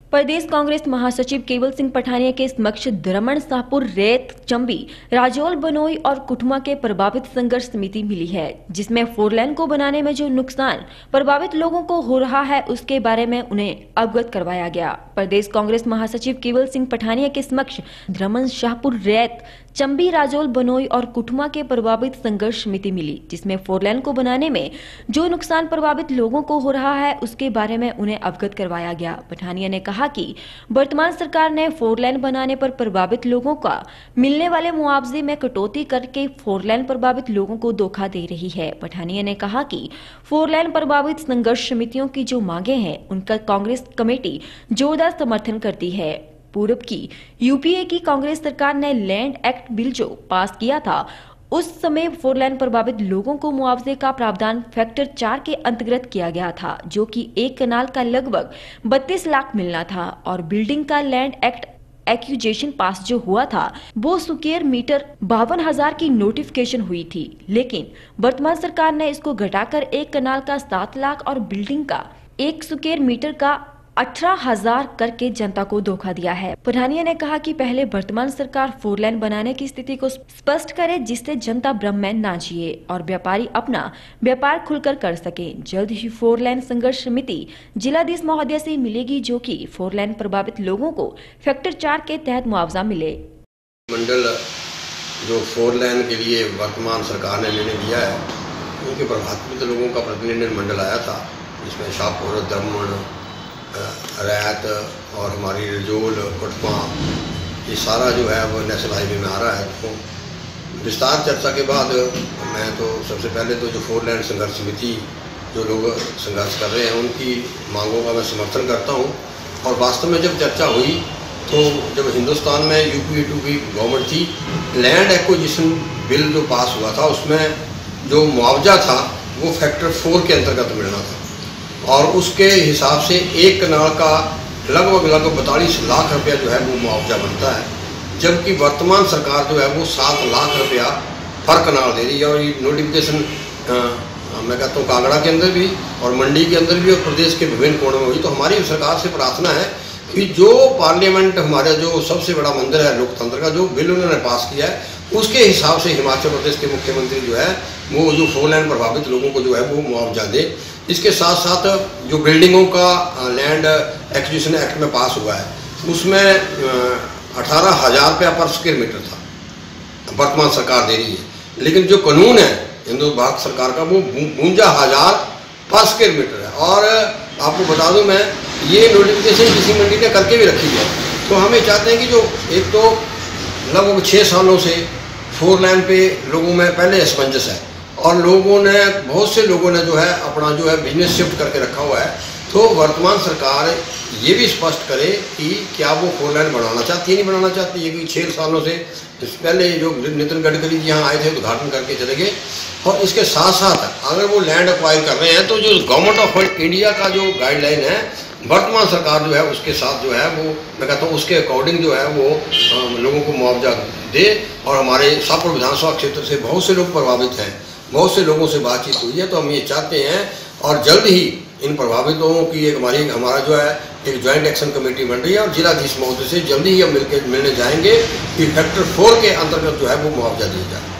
प्रदेश कांग्रेस महासचिव केवल सिंह पठानिया के समक्ष द्रमण, शाहपुर, रेत, चंबी, राजौल, बनोई और कुटुमा के प्रभावित संघर्ष समिति मिली है, जिसमें 4 लेन को बनाने में जो नुकसान प्रभावित लोगों को हो रहा है उसके बारे में उन्हें अवगत करवाया गया। प्रदेश कांग्रेस महासचिव केवल सिंह पठानिया के समक्ष द्रमण, शाहपुर, रेत, चंबी, राजौल, बनोई और कुटुमा के प्रभावित संघर्ष समिति मिली, जिसमें 4 लेन को बनाने में जो नुकसान प्रभावित लोगों को हो रहा है उसके बारे में उन्हें अवगत करवाया गया। पठानिया ने कहा कि वर्तमान सरकार ने 4 लेन बनाने पर प्रभावित लोगों का मिलने वाले मुआवजे में कटौती करके 4 लेन प्रभावित लोगों को धोखा दे रही है। पठानिया ने कहा कि 4 लेन प्रभावित संघर्ष समितियों की जो मांगे हैं उनका कांग्रेस कमेटी जोरदार समर्थन करती है। पूर्व की यूपीए की कांग्रेस सरकार ने लैंड एक्ट बिल जो पास किया था उस समय 4 लेन प्रभावित लोगों को मुआवजे का प्रावधान फैक्टर 4 के अंतर्गत किया गया था, जो कि एक कनाल का लगभग 32 लाख मिलना था और बिल्डिंग का लैंड एक्ट एक्यूजेशन पास जो हुआ था वो स्क्वायर मीटर 52,000 की नोटिफिकेशन हुई थी, लेकिन वर्तमान सरकार ने इसको घटाकर एक कनाल का 7 लाख और बिल्डिंग का 1 स्क्वायर मीटर का 18,000 करके जनता को धोखा दिया है। पठानिया ने कहा कि पहले वर्तमान सरकार 4 लेन बनाने की स्थिति को स्पष्ट करे, जिससे जनता भ्रम में ना जिए और व्यापारी अपना व्यापार खुलकर कर सके। जल्द ही 4 लेन संघर्ष समिति जिलाधीश महोदय से मिलेगी, जो कि 4 लेन प्रभावित लोगों को फैक्टर 4 के तहत मुआवजा मिले। मंडल जो 4 लेन के लिए वर्तमान सरकार ने निर्णय लिया है, उनके प्रभावित लोगों का प्रतिनिधि मंडल आया था, जिसमें शाहपुर, दमन, रैत और हमारी रजौल, कुटमा, ये सारा जो है वो नेशनल हाईवे में आ रहा है। तो विस्तार चर्चा के बाद मैं तो सबसे पहले तो जो 4 लेन संघर्ष समिति जो लोग संघर्ष कर रहे हैं उनकी मांगों का मैं समर्थन करता हूं। और वास्तव में जब चर्चा हुई तो जब हिंदुस्तान में यूपीए 2 की गवर्नमेंट थी, लैंड एक्विजिशन बिल जो पास हुआ था उसमें जो मुआवजा था वो फैक्टर 4 के अंतर्गत मिलना था और उसके हिसाब से एक कनाल का लगभग 42 लाख रुपया जो है वो मुआवजा बनता है, जबकि वर्तमान सरकार जो है वो 7 लाख रुपया पर कनाल दे रही है। और ये नोटिफिकेशन मैं कहता हूँ कांगड़ा के अंदर भी और मंडी के अंदर भी और प्रदेश के विभिन्न कोणों में हुई। तो हमारी सरकार से प्रार्थना है कि जो पार्लियामेंट हमारा जो सबसे बड़ा मंदिर है लोकतंत्र का, जो बिल उन्होंने पास किया है उसके हिसाब से हिमाचल प्रदेश के मुख्यमंत्री जो है वो जो 4 लेन प्रभावित लोगों को जो है वो मुआवजा दे। इसके साथ साथ जो बिल्डिंगों का लैंड एक्विजिशन एक्ट में पास हुआ है उसमें 18,000 रुपया पर स्क्वायर मीटर था, वर्तमान सरकार दे रही है, लेकिन जो कानून है हिंदू भारत सरकार का वो 52,000 पर स्क्वायर मीटर है। और आपको बता दूं मैं, ये नोटिफिकेशन किसी मंडी ने करके भी रखी है। तो हमें चाहते हैं कि जो एक तो लगभग 6 सालों से 4 लेन पे लोगों में पहले असमंजस है और लोगों ने बहुत से लोगों ने जो है अपना जो है बिजनेस शिफ्ट करके रखा हुआ है। तो वर्तमान सरकार ये भी स्पष्ट करे कि क्या वो 4 लेन बनाना चाहती है, नहीं बनाना चाहती है, क्योंकि 6 सालों से पहले जो नितिन गडकरी जी यहाँ आए थे उद्घाटन करके चले गए। और इसके साथ साथ अगर वो लैंड एक्वायर कर रहे हैं तो जो गवर्नमेंट ऑफ इंडिया का जो गाइडलाइन है वर्तमान सरकार जो है उसके साथ जो है वो मैं कहता हूँ उसके अकॉर्डिंग जो है वो लोगों को मुआवजा दे। और हमारे शाहपुर विधानसभा क्षेत्र से बहुत से लोग प्रभावित हैं, बहुत से लोगों से बातचीत हुई है। तो हम ये चाहते हैं और जल्द ही इन प्रभावित लोगों की एक हमारा जो है एक ज्वाइंट एक्शन कमेटी बन रही है और जिलाधीश महोदय से जल्दी ही हम मिलने जाएंगे कि फैक्टर 4 के अंतर्गत जो है वो मुआवजा दिया जाए।